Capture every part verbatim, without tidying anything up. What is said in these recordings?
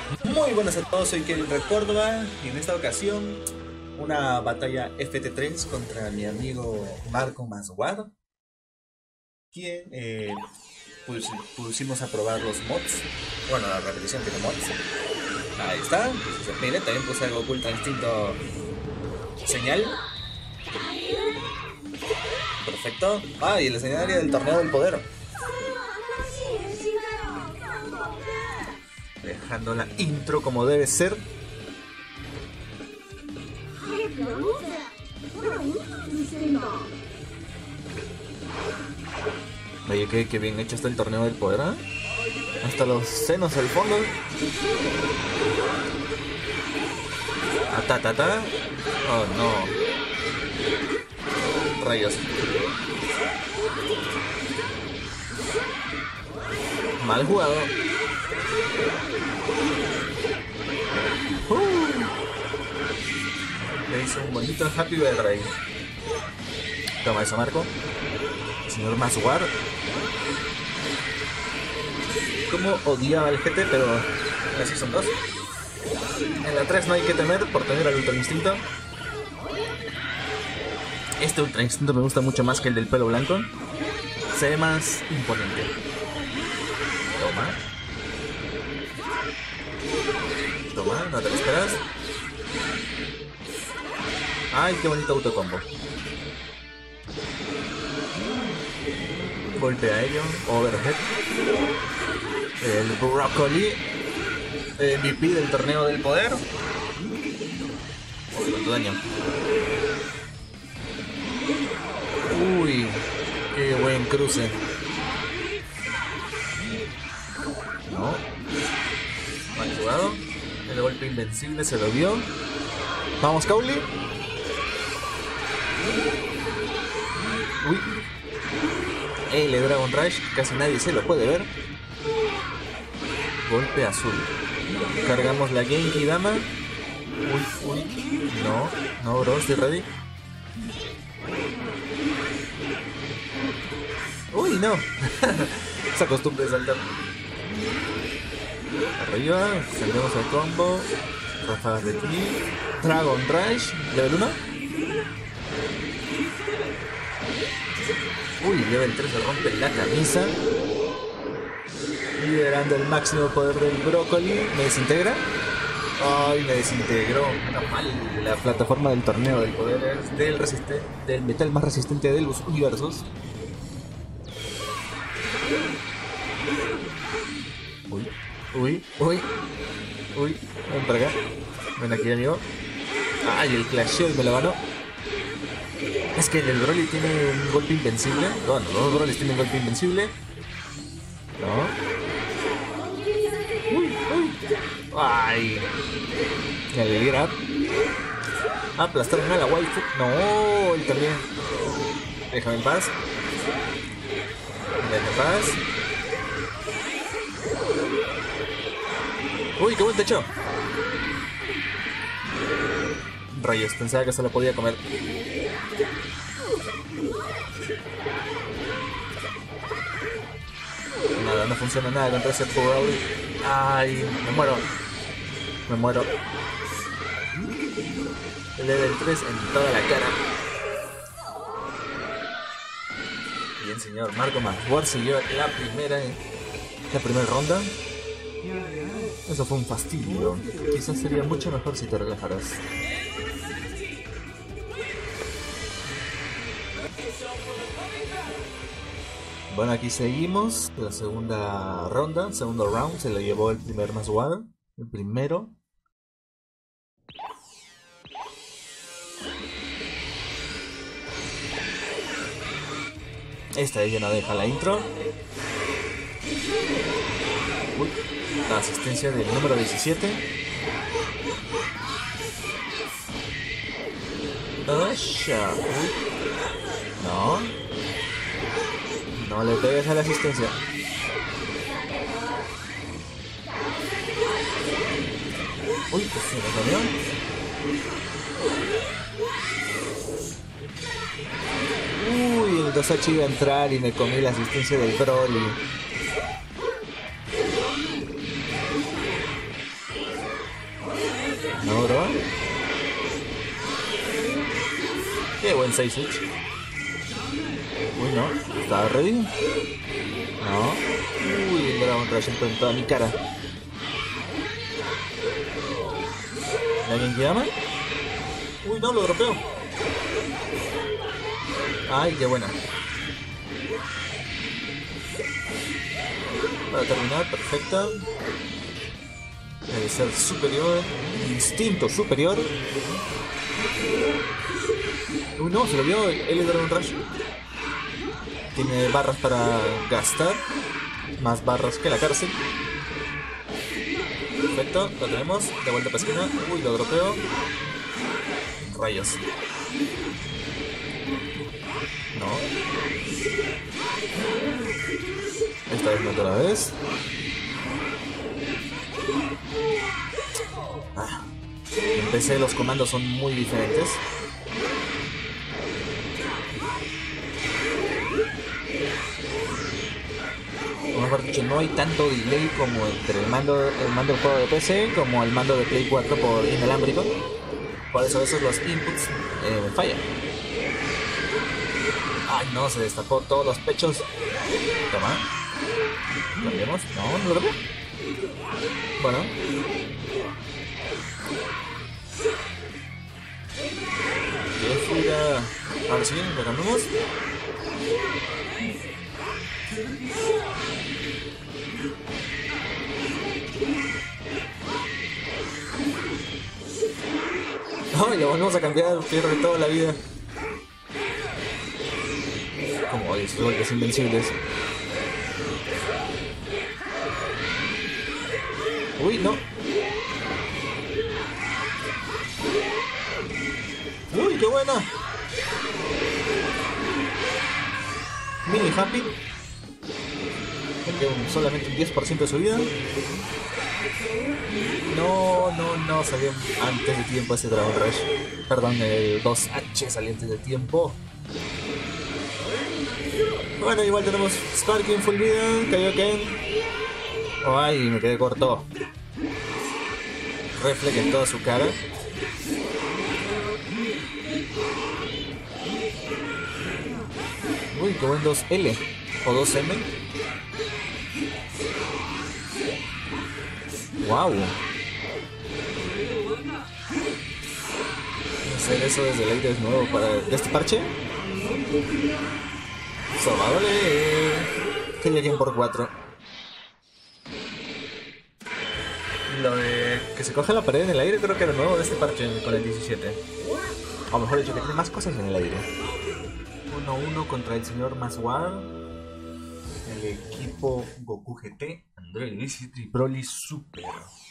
Muy buenas a todos, soy Kevin Red Córdoba y en esta ocasión una batalla F T tres contra mi amigo Marco Maswar, quien eh, pues, pusimos a probar los mods, bueno, la repetición tiene mods. Ahí está, miren, también puse algo Ultra Instinto señal. Perfecto. Ah, y el escenario del torneo del poder. Dejando la intro como debe ser. Oye, qué, qué bien hecho está el torneo del poder, ¿eh? Hasta los senos al fondo. Ta ta ta. Oh no. Rayos. Mal jugado. Uh. Le hizo un bonito Happy Birthday. Toma eso, Marco. Señor Maswar. Como odiaba el G T, pero en la Season dos. En la tres no hay que temer por tener al Ultra Instinto. Este Ultra Instinto me gusta mucho más que el del pelo blanco. Se ve más imponente. Toma. Toma, no te lo esperas. Ay, qué bonito autocombo. Golpea a ello. Overhead. El Broccoli. M V P del torneo del poder. Oh, cuánto daño. Uy, qué buen cruce. No. Mal jugado. El golpe invencible se lo vio. Vamos, Cowley. Uy. El Dragon Rush, casi nadie se lo puede ver. Golpe azul. Cargamos la Genki Dama. Uy, uy. No, no, bro, estoy ready. Uy, no. Esa costumbre de saltar. Arriba, saltamos el combo. Ráfagas de ki. Dragon Rush, level uno. Uy, level tres se rompe la camisa. Liderando el máximo poder del Broccoli. ¿Me desintegra? Ay, me desintegró. No, mal. La plataforma del torneo del poder es del, resiste del metal más resistente de los universos. Uy, uy, uy. Uy, ven para acá. Ven aquí, amigo. Ay, el clasheo y me lo ganó. Es que el Broly tiene un golpe invencible. Bueno, los Brolys tienen golpe invencible. No. Uy, uy. Ay. El grab. Aplastaron a la waifu. No, él también. Déjame en paz. Déjame en paz. Uy, qué buen techo. Rayos, pensaba que se lo podía comer. Nada, no funciona nada contra ese Broly. Ay, me muero. Me muero. Level tres en toda la cara. Bien, señor Marco Maswar se lleva la primera, la primera ronda. Eso fue un fastidio. Quizás sería mucho mejor si te relajaras. Bueno, aquí seguimos. La segunda ronda, segundo round, se lo llevó el primer Maswar. El primero. Esta ella no deja la intro. Uy, la asistencia del número diecisiete. Osha. Uy. No. No le pegues a la asistencia. Uy, pues se me comió. Uy, el dos H iba a entrar y me comí la asistencia del Broly. No, bro. Qué buen seis switch. Uy, no. ¿Está ready? No. Uy, el Dragon Rush entró en toda mi cara. ¿Alguien que llama? Uy, no, lo dropeo. Ay, qué buena. Para terminar, perfecta. Debe ser superior. Instinto superior. Uy, no, se lo vio el Dragon Rush. Tiene barras para gastar. Más barras que la cárcel. Perfecto, lo tenemos. De vuelta para esquina. Uy, lo dropeo. Rayos. No. Esta vez no otra vez. Ah. En P C los comandos son muy diferentes. O mejor dicho, no hay tanto delay como entre el mando, el mando del juego de P C como el mando de Play cuatro por inalámbrico. Por eso esos los inputs eh, fallan. Ay, no, se destapó todos los pechos. Toma. Cambiamos. No, no lo veo. Bueno. Bien, fuga. Ahora sí, lo cambiamos. Ay, lo volvemos a cambiar, pierde toda la vida. Como esos golpes invencibles. Uy, no. Uy, qué buena. Mini Happy. Porque solamente un diez por ciento de su vida. No, no, no, salió antes de tiempo ese Dragon Rush. Perdón, el dos H salió antes de tiempo. Bueno, igual tenemos Sparking full vida, Kaioken. Oh, ay, me quedé corto. Reflex en toda su cara. Uy, qué buen dos L o dos M. Wow. Hacer eso desde el aire es nuevo para este parche. Sobable. Que lleguen por cuatro. Lo de que se coge la pared en el aire creo que era nuevo de este parche con el diecisiete. O mejor dicho, que tiene más cosas en el aire. uno uno contra el señor Maswar. El equipo Goku G T, Android diecisiete y Broly Super.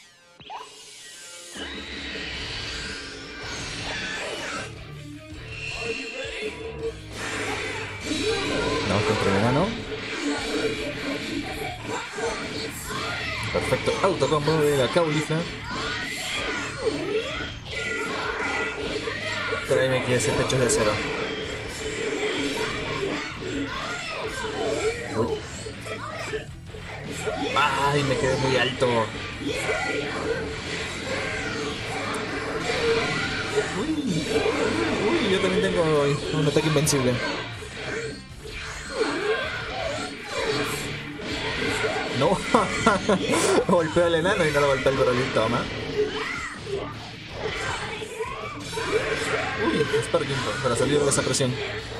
Vamos contra el enano. Perfecto autocombo de la caulifla. Tráeme aquí ese pecho de acero. Uy. Ay, me quedé muy alto. Uy, uy, yo también tengo un ataque invencible. No, golpeo al enano y no lo golpea el Broly, toma. Uy, Sparking para salir de esa presión.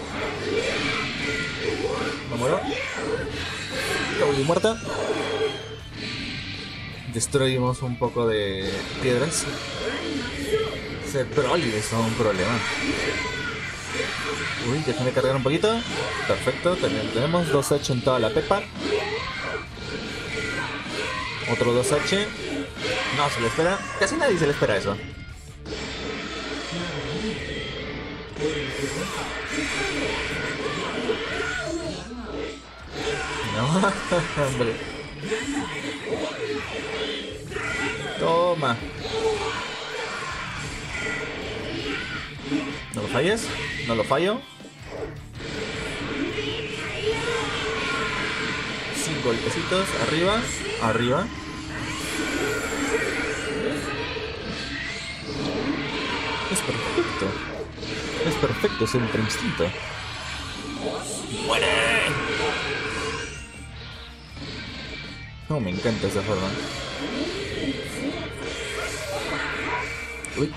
Me muero. Uy, muerta. Destruimos un poco de piedras. Ese Broly es un problema. Uy, déjame cargar un poquito. Perfecto, también tenemos dos H en toda la pepa. Otro dos H. No se le espera. Casi nadie se le espera eso. No, hombre. Toma. No lo falles. No lo fallo. Cinco golpecitos. Arriba. Arriba. instinto. Es perfecto ese ultra instinto. ¡Muere! No, me encanta esa forma. Uy.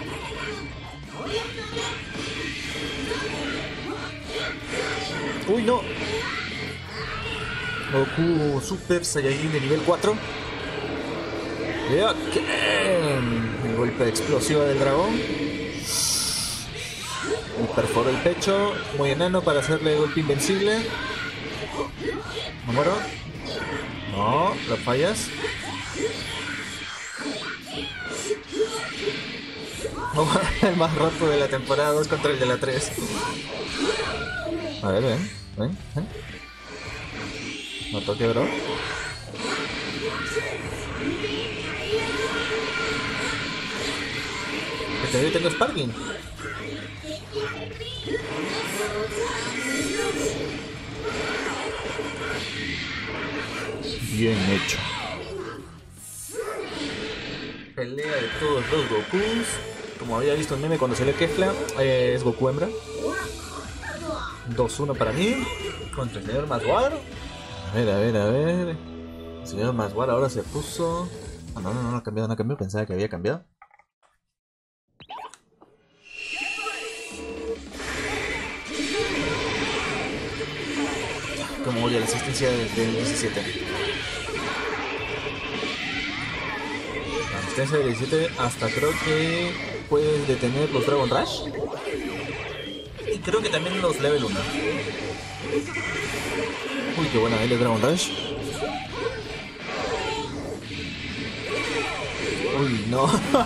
Uy, no. Goku Super Saiyajin de nivel cuatro. Ok. El golpe explosivo del dragón. Me perforó el pecho. Muy enano para hacerle golpe invencible. ¿Me muero? No, lo fallas. El más roto de la temporada dos contra el de la tres. A ver, ven, ven, ven. No toque, bro. Este tengo Sparking. Bien hecho. Pelea de todos los Gokus. Como había visto en meme cuando salió Kefla, eh, es Goku hembra. dos uno para mí. Contra el señor Maswar. A ver, a ver, a ver. El señor Maswar ahora se puso... Oh, no, no, no, no ha cambiado, no ha cambiado. Pensaba que había cambiado. Como odia la asistencia del, del diecisiete. La asistencia del diecisiete hasta creo que puedes detener los Dragon Rush. Y creo que también los Level uno. Uy, qué buena L Dragon Rush. Uy, no.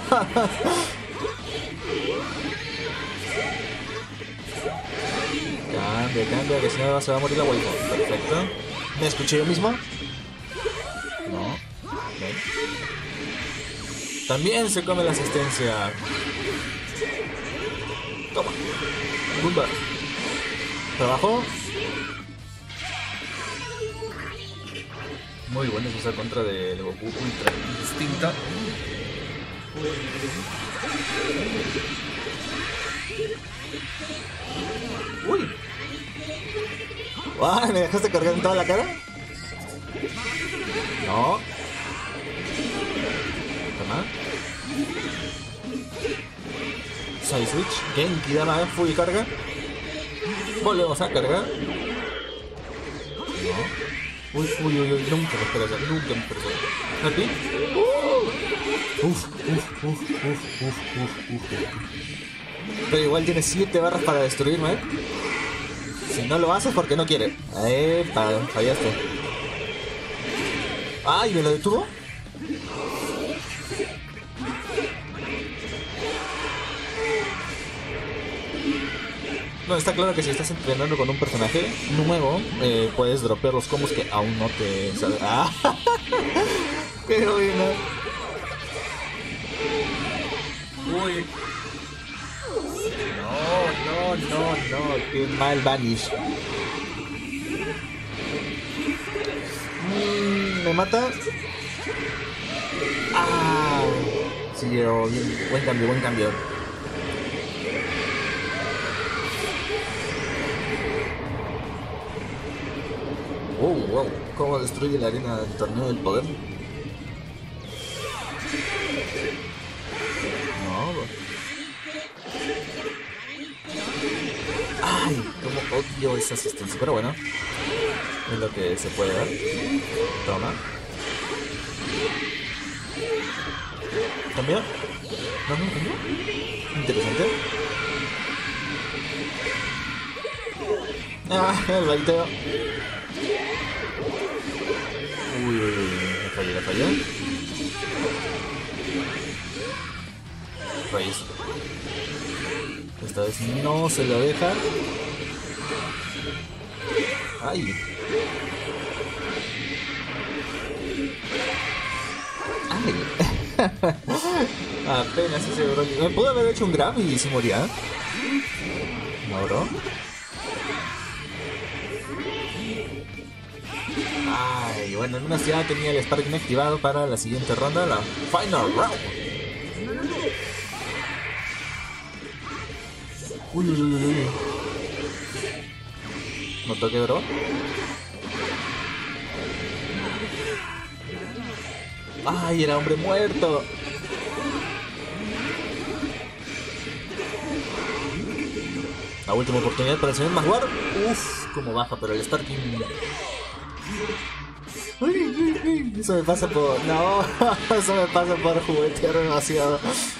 Cambia, cambia, que si no se va a morir la waifu. Perfecto. ¿Me escuché yo mismo? No. Okay. También se come la asistencia. Toma. Bumba. Trabajo. Muy bueno esa contra de Goku ultra distinta. Uy. Ah, ¿me dejaste cargar en toda la cara? No. Toma. Side switch. Genki Dama full carga. Volvemos a cargar. No. Uy, uy, uy, uy, nunca me esperas, nunca me esperas. ¿Happy? Uh. Uf, uf, uf, uf, uf, uf, uf. Pero igual tiene siete barras para destruirme, ¿eh? Si no lo haces porque no quiere. Epa, fallaste. Ay, ¿me lo detuvo? No, está claro que si estás entrenando con un personaje nuevo, eh, puedes dropear los combos que aún no te salen. ¡Ah! ¡Qué buena! Uy. No, no, no, no. Qué mal Vanish. Mm, ¿Me mata? ¡Ah! Sí, yo, bien. Buen cambio, buen cambio. Wow, wow, cómo destruye la arena del torneo del poder. No. Ay, cómo odio esa asistencia, pero bueno, es lo que se puede dar. Toma. ¿Cambió? No, no, cambió. Interesante. Ah, el baiteo. Uy, uy, uy, la fallé, la fallé. Raíz. Esta vez no se lo deja. Ay. Ay. Apenas ese bro. Me pudo haber hecho un grab y se moría. No, bro. Ay, bueno, al menos ya tenía el Sparking activado para la siguiente ronda, la Final Round. Uy, uy, uy, uy. No toque, bro. Ay, era hombre muerto. La última oportunidad para el señor Maguar. Uf, como baja, pero el Starking. Uy, uy, uy. Eso me pasa por... No, eso me pasa por juguetear demasiado.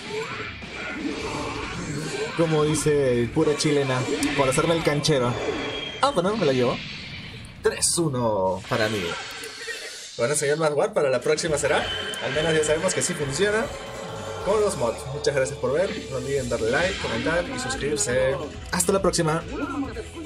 Como dice pura chilena, por hacerme el canchero. Ah, bueno, me la llevo. tres uno para mí. Bueno, señor Maguar, para la próxima será. Al menos ya sabemos que sí funciona con los mods. Muchas gracias por ver. No olviden darle like, comentar y suscribirse. Hasta la próxima.